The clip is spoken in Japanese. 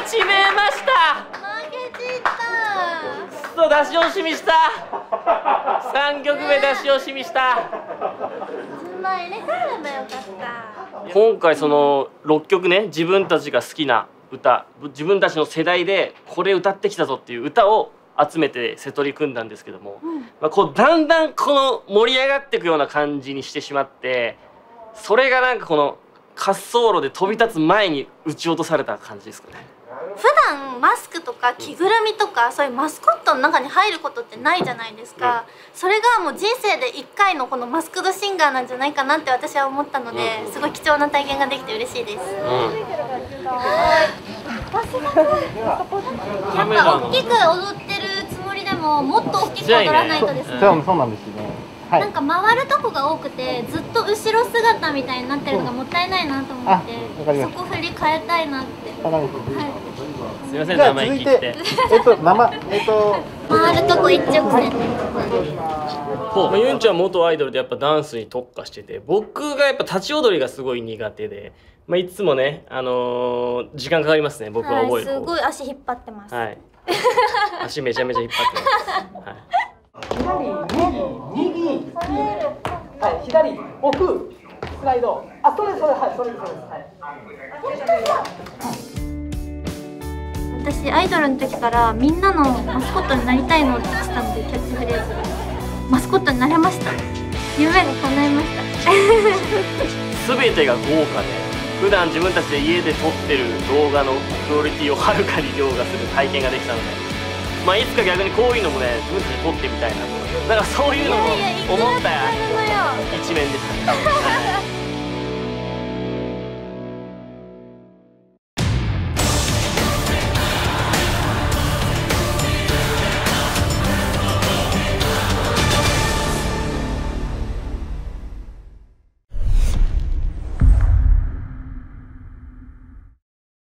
ちめました。 負けちったくそ、出し惜しみした。3曲目出し惜しみした。 順番入れ替えればよかった。 今回その6曲ね、自分たちが好きな歌、自分たちの世代でこれ歌ってきたぞっていう歌を集めてセトリ組んだんですけども、まあこうだんだんこの盛り上がっていくような感じにしてしまって、それがなんかこの滑走路で飛び立つ前に撃ち落とされた感じですかね。 普段マスクとか着ぐるみとかそういうマスコットの中に入ることってないじゃないですか、それがもう人生で1回のこのマスクドシンガーなんじゃないかなって私は思ったので、すごい貴重な体験ができて嬉しいです。やっぱ大きく踊ってるつもりでももっと大きく踊らないとですね。 そうなんですね。 なんか回るとこが多くてずっと後ろ姿みたいになってるのがもったいないなと思って、そこ振り変えたいなって。 すみません、生意気言って。 回るとこ一直線。 ユンちゃん元アイドルでやっぱダンスに特化してて、僕がやっぱ立ち踊りがすごい苦手で、いつもね、時間かかりますね、僕は覚える方。 すごい足引っ張ってます。 はい。足めちゃめちゃ引っ張ってます。はい。 右、はい、左、奥、スライド。あ、それ、はい、それです。はい。 私アイドルの時からみんなのマスコットになりたいのって言ってたので、キャッチフレーズマスコットになれました。夢が叶いました。 全てが豪華で、普段自分たちで家で撮ってる動画のクオリティをはるかに凌駕する体験ができたので、いつか逆にこういうのもね、自分たちで撮ってみたいなと。だからそういうのも思った一面でしたね。